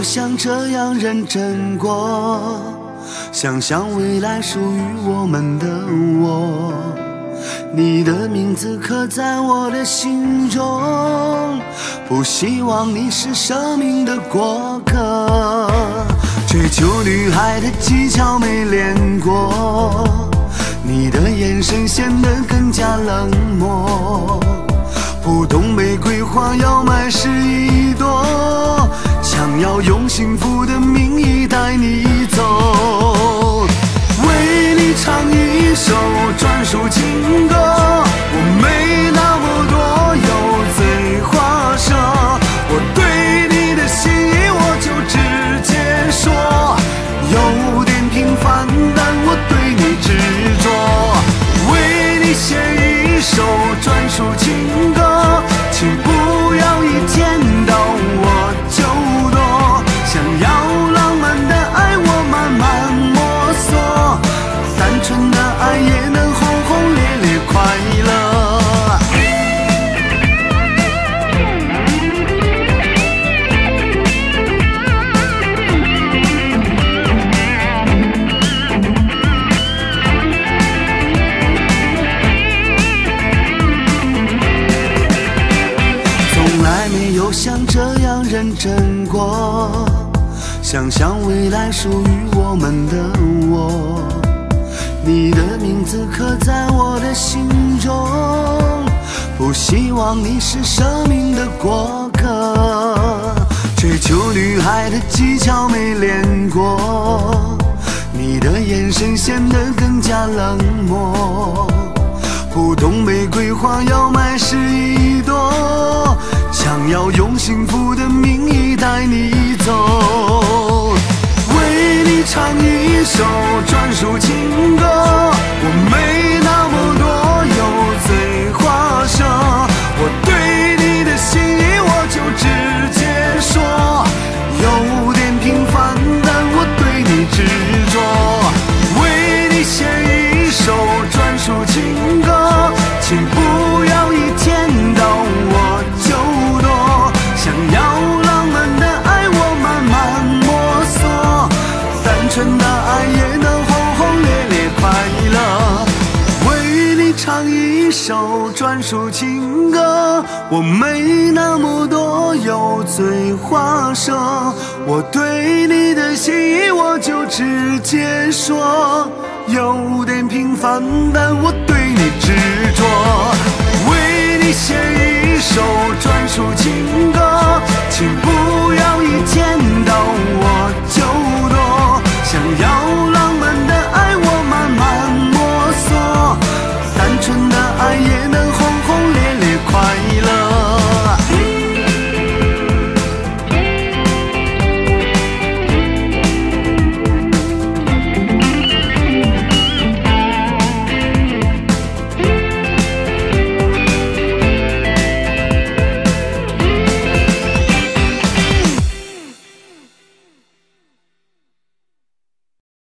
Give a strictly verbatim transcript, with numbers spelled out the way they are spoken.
像这样认真过，想象未来属于我们的我。你的名字刻在我的心中，不希望你是生命的过客。追求女孩的技巧没练过，你的眼神显得更加冷漠。不懂玫瑰花要买是一朵，想要用幸福的名义带你走，为你唱一首专属情歌。我没那么多油嘴滑舌，我对你的心意我就直接说，有点平凡但我对你执着，为你写一首专属情歌，请不要一见到我就躲，想要浪漫的爱我慢慢摸索，单纯的爱也能轰轰烈烈快乐。从来没有像这样认真过，想象未来属于我们的我。你的名字刻在我的心中，不希望你是生命的过客。追求女孩的技巧没练过，你的眼神显得更加冷漠。不懂玫瑰花要买是一朵，想要用幸福的名义带你走，为你唱一首专属情歌。我没那么多油嘴滑舌，我对你的心意我就直接说，有点平凡但我对你执着，为你写一首专属情歌，请不要一见到我就躲，想要浪漫的爱我慢慢摸索，单纯的爱也能轰轰烈烈快乐，为你唱一首专属情歌。我没那么多油嘴滑舌，我对你的心意我就直接说，有点平凡但我对